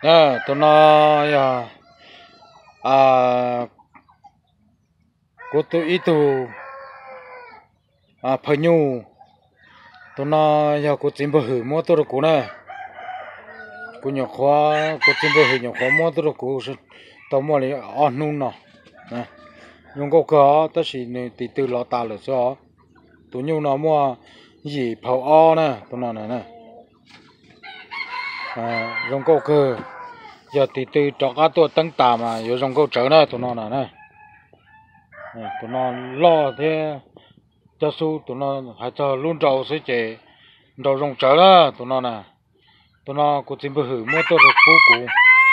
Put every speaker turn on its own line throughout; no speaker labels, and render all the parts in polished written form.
nè tụi nó ya à cô tụi ít tụ phải nhu tụi nó ya cô chim bự hử mua tụi cô nè cô nhỏ khóa cô chim bự hử nhỏ khóa mua tụi cô tao mua lấy ăn nung nè nè nhưng có ta chỉ từ từ lọ ta là sao tụi nhung nó mua gì phao o nè tụi nó nè dùng câu cơ giờ từ từ cho các tôi tăng tà mà giờ dùng câu trở nè tụi nó nè tụi nó lo thế cho su tụi nó hay cho luôn trâu sẽ chế trâu dùng trở nè tụi nó cũng chỉ bự hử mua tôi được phú cụ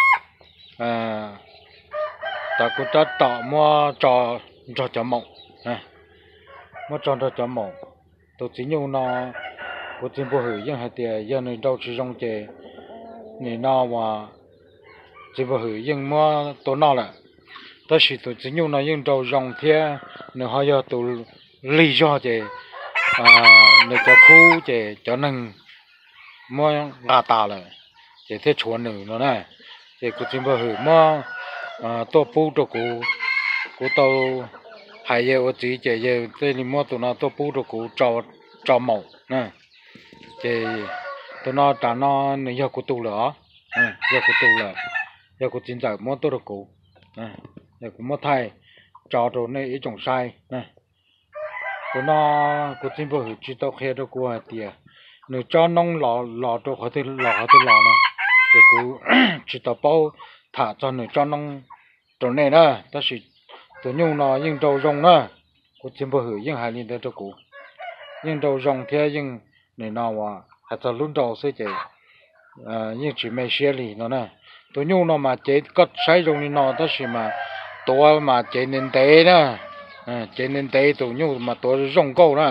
ta cũng đã tạo mua cho mộng mua cho mộng tôi chỉ nhung nó cũng chỉ bự hử nhưng hay tiền giờ này đâu chỉ dùng chế này nó mà chỉ bự hử nhưng mua tôi nó là ta chỉ tôi chỉ nhung nó nhưng đâu dùng thế nữa họ giờ tôi lý do chế người cho khu chế cho nên mua gà ta là chế thế chuẩn nữa nó này chế cũng chỉ bự hử mua tôi bù cho cô tao hay giờ ở chỉ chế giờ đây là mua tụi nó tôi bù cho cô cho màu nè chế tụi nó trả nó này giờ cô tu lửa giờ cô tu là giờ cô chính giải mua tôi được cô giờ cô mua thay cho rồi này ít trồng sai nè tụi nó cô chính vừa chỉ tao khe cho cô hạt tiền nếu cho nông lò cho họ thì lò nè rồi cô chỉ tao bao thả cho nếu cho nông chỗ này nè ta chỉ tụi nhung nó nhưng trâu rong nè cô chính vừa nhưng hai liên tới cho cô nhưng trâu rong thế nhưng này nào mà hay cho luôn trâu sẽ chạy nhưng chỉ mấy xe lì nó nè tụi nhung nó mà chạy cất sai rong đi nó ta chỉ mà tôi mà chạy nên té nè chạy nên té tụi nhung mà tôi rong câu nè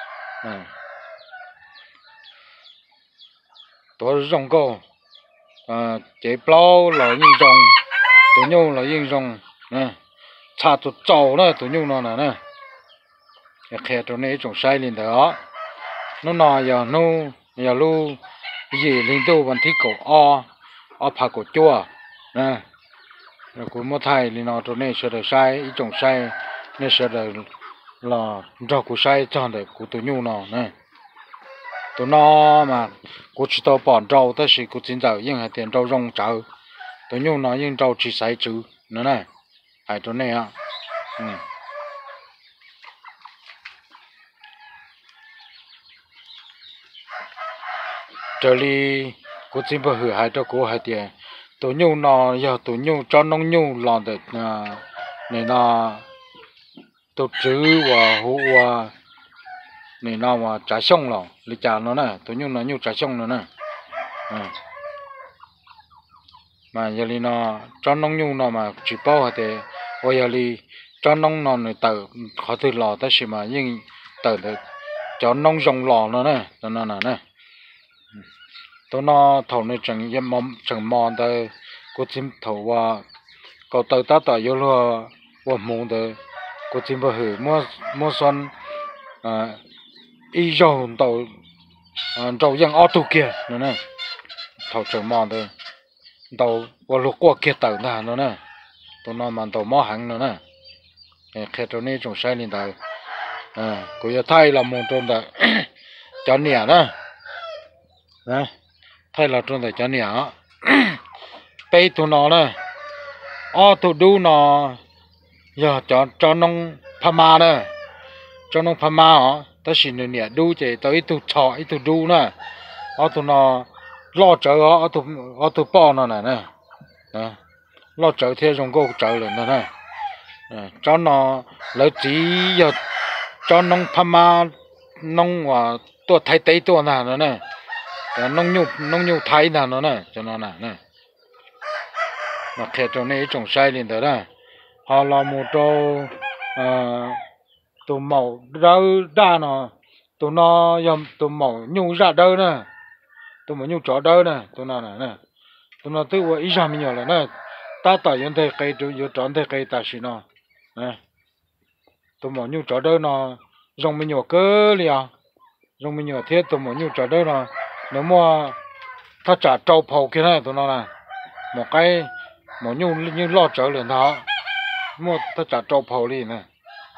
tôi rong câu chạy plau là nhưng rong tụi nhung là nhưng rong cha tụi trâu nè tụi nhung nó nè khe tụi này trồng sai lên đó nó giờ lu gì lên đâu vẫn thích cổ phá cổ chua nè rồi cũng mua thay lên nó tụi này sẽ được sai ít trồng sai nên sẽ được là rau củ sai cho để của tụi nhung nó nè tụi nó mà của chỉ tao bỏ rau tới khi của chính giờ nhưng hay tiền rau rong chợ tụi nhung nó nhưng rau chỉ sai chữ nữa này hay tụi này trở đi cô chính bảo hử hai cho cô hai tiền tụi nhung nó giờ tụi nhung cho nông nhung làm được này nó tụi chữ và hú và này nó mà trả xong rồi lịch trả nó nè tụi nhung nó nhung trả xong rồi nè mà giờ đi nó cho nông nhung nó mà chỉ bao hạt thì bây giờ đi cho nông nó người tự họ tự lò ta chỉ mà nhưng tự được cho nông rồng lò nó nè nó nè tụi nó thầu này chẳng mòn tới cô chim thầu và cậu tự ta tự vô lo và muốn tới cô chim vào hử mua xuân y dầu tàu tàu dân ô tô kia nữa nè thầu chẳng mòn tới tàu và lục qua kia tàu nè nó nè tụi nó mà tàu mỏ hàng nữa nè khi tụi này trồng sai lên tàu cô giờ thay là một trong đó cho nè nè thay là trong đó cho nè bây tụi nó nè tụi đu nó giờ cho nông pha nè cho nông pha hả ta chỉ nè đu chỉ tới tụi chọ tụi đu nè tụi nó lo chở tụi bò nó nè lo chở theo trong cô chở lên nè cho nó lấy chỉ giờ cho nông pha nông và tôi thay tây tôi nè nông nhu thay nè nó nè cho nó nè mà khi trong này trồng sai lên đó nè họ làm một trâu tụi màu rau đa nó tụi nó dùng tụi màu nhu ra đâu nè tụi màu nhu chó đâu nè tụi nó tự qua ít ra mình nhiều là nè ta tại những thế cây tụi yêu chọn thế cây ta xí nó nè tụi màu nhu chó đâu nó dùng mình nhiều cơ liền dùng mình nhiều thế tụi màu nhu chó đâu nó nếu mà ta trả trâu phầu kia này tụi nó nè một cái một như lo trở liền đó mua ta trả trâu phầu đi nè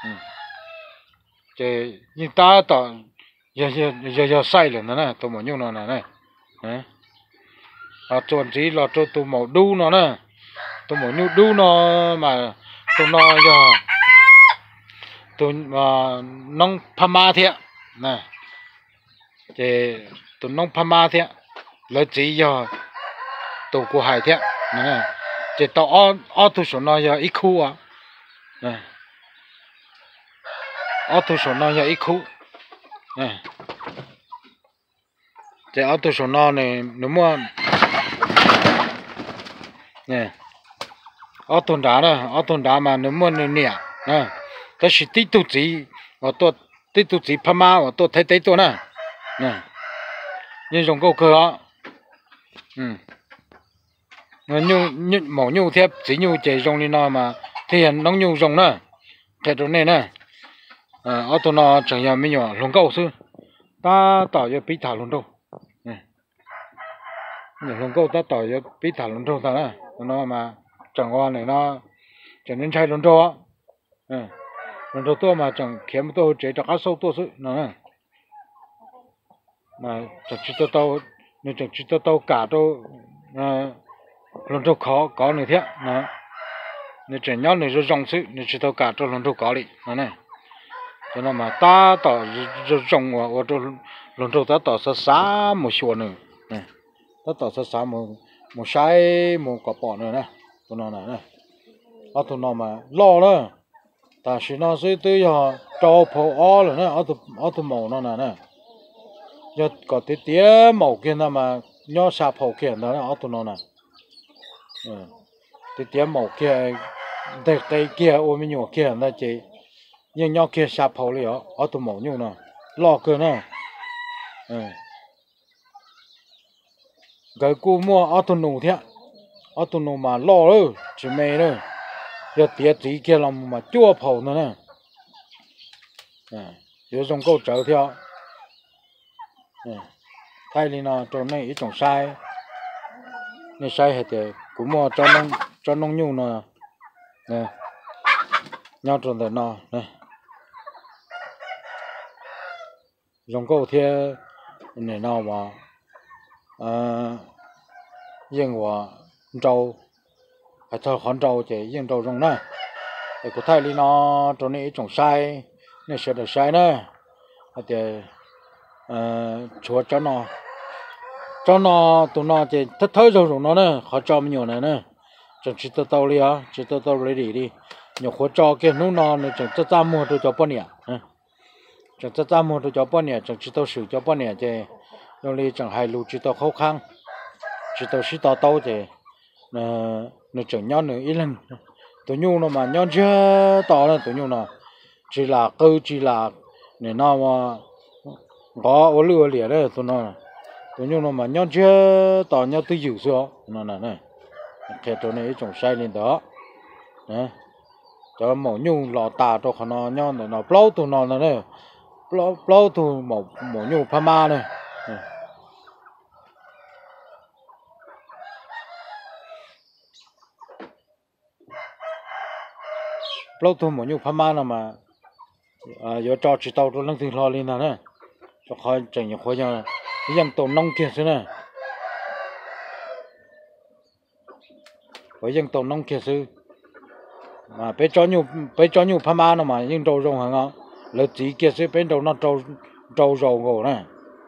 chế như ta tao giờ sai liền nè tôi một nó nè nè à chuẩn chỉ là cho tôi một đu nó nè tôi một đu nó mà tôi nó giờ tôi mà nông pha thiệt nè chế tôi nông pha thiệt lấy chỉ giờ tôi của hải thiệt nè chế tao ở tôi số nó giờ ít khu à nè ở tôi số nó giờ ít khu nè chế ở tôi số nó này nếu mà nè ở tuần đá mà nếu mà nè nè cái sự tích tụ chỉ ở tôi tích tụ chỉ pha ma ở tôi thấy tôi nè nhưng dùng câu cửa nó như mỏ nhu thép chỉ nhu chạy dùng đi nó mà thì hiện nó nhu dùng nè thế chỗ này nè ở tôi nó chẳng giờ mới nhỏ lồng câu xưa ta tỏi cho bí thả lồng đâu lồng câu ta tỏi cho bí thả lồng đâu ta nè nó mà chẳng qua này nó chẳng nên chạy lồng đâu á lồng đâu tôi mà chẳng kiếm tôi chế cho cá sấu tôi xứ nè mà chẳng chỉ tôi nên chẳng chỉ tôi cả tôi lần đầu có nữa thế nè nên chỉ nhau này rồi rong sự nên chỉ tôi cả tôi lần đầu có đi nè cho nên mà ta tỏ rồi rong ở tôi lần đầu ta tỏ xa một số nữa nè ta tỏ xa một sai một quả bỏ nữa nè tôi nói này ở tôi nói mà lo nữa ta chỉ nói sẽ tới giờ trâu phô rồi nè ở tôi màu nó nè giờ có tí tía màu kia nào mà nhỏ sa phô kia đó ở tôi nói nè tí tía màu kia đây đây kia ôm mình nhỏ kia nó chỉ nhưng nhỏ kia sa phô đi ở tôi màu nhau nè lo cơ nè cái cô mua ở tôi nụ thế ở tôi nụ mà lo rồi chỉ mày rồi giờ tía tí kia làm mà chua phô nữa nè giờ dùng câu trở theo thay vì nó cho này ít trồng sai này sai hết thì cũng mua cho nông nhu nó nè nhau trồng để nó nè dùng câu theo này nó mà yên của trâu hay thôi con trâu chỉ yên trâu dùng nè thì có thay vì nó cho này ít trồng sai này sẽ được sai nữa thì chúa cho nó tụi nó chỉ thất thới rồi nó nè họ cho mình nhiều này nè chẳng chỉ tao đi á chỉ tao lấy đi nhiều khó cho cái nó này chẳng cho mua tôi cho bao nhiêu chẳng cho mua tôi cho bao nhiêu chẳng chỉ tao sử cho bao nhiêu chứ nó đi chẳng hay lù chỉ tao khó khăn chỉ tao chỉ tao chứ nó chẳng nhau nữa ít lần tụi nhung nó mà nhau chưa tao là tụi nhung nó chỉ là cơ chỉ là để nó mà có ô lừa liền đấy tụi nó mà nhau chưa tao nhau tôi giữ số nó này cái chỗ này trồng sai lên đó nè cho mỏ nhung lò tà cho nó nhau để nó plau tụi nó này plau tụi mỏ nhung pha ma này plau tụi mỏ nhung pha ma nào mà giờ cho chỉ tao cho lăng thường lo lên nè cho khỏi chẳng nhiều khỏi nhau dân tổ nông kia xứ nè với dân tổ nông kia xứ mà bé cho nhiều pha ma nó mà nhưng trâu rồng hả ngon lợi chỉ kia xứ bé trâu nó trâu rồng ngủ nè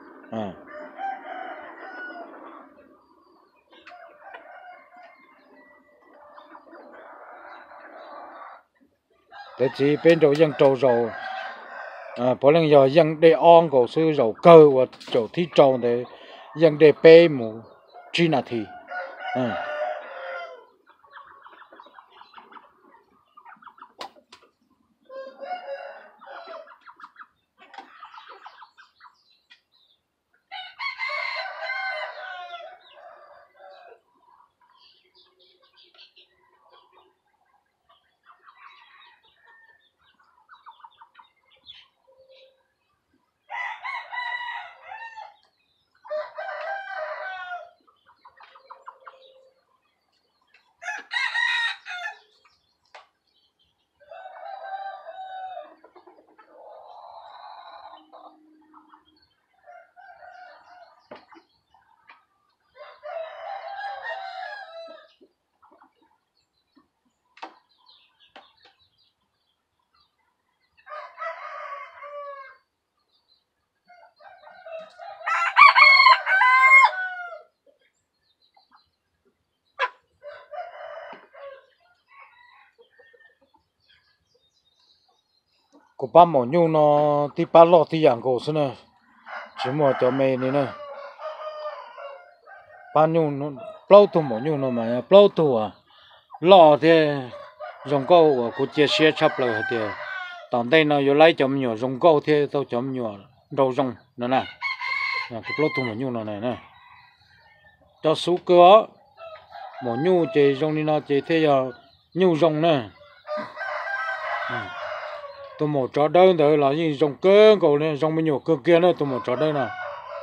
lợi chỉ bé trâu dân trâu rồng bỏ lần giờ dân để on cổ sư rầu cơ và chỗ thi trâu để dân để bê mù chi là thì của ba mỏ nhu nó thì ba lọ thì dạng cổ xí nè chỉ mỏ cho mày này nè ba nhu nó bao tu mỏ nhu nó mà bao tu à lọ thì dùng câu của chia sẻ chấp lại thì tận đây nó vô lấy chấm nhiều dùng câu thì tao chấm nhiều đầu rong nữa nè cái bao tu mỏ nhu nó này nè cho số cửa mỏ nhu chỉ rong đi nó chỉ thế giờ nhu rong nè tôi một trò đơn đấy là gì rong cơ cầu này rong bao nhiêu cơ kia nữa tôi một trò đơn nè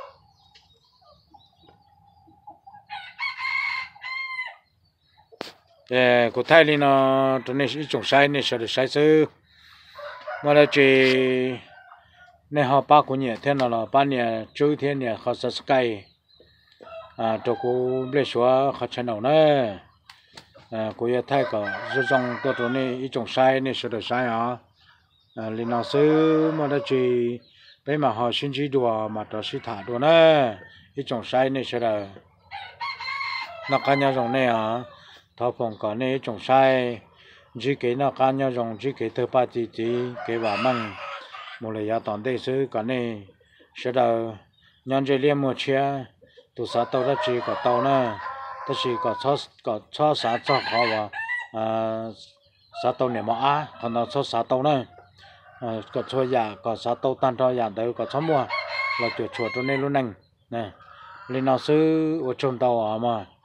của Thái thì nó cho nên trồng sai này sẽ được sai sư mà là chỉ nên họ ba của nhẹ thế nào là ba nhẹ chú thế nhẹ họ sẽ sky cho cô lấy số họ chân nào nữa cô yêu Thái có rất rong tôi cho nên trồng sai này sẽ được sai à liền nó sư mà là chỉ bây mà họ xin chỉ đùa mà cho sĩ thả đùa nữa trồng sai này sẽ là nó cá nhau rong này à thọ phòng có này trồng sai chỉ cái nó cá nhau rong chỉ cái thứ ba chỉ cái bà măng một là giá toàn đây sư có này sẽ là nhân chơi liên một chia từ sáu tàu ra chỉ có tàu nữa tất chỉ có cho sáu cho họ và sáu tàu này mà còn nó cho sáu tàu nữa có cho nhà có sáu tàu tan cho nhà đấy có cho mua là chuột chuột cho nên luôn nè lên nó sư ở trong tàu mà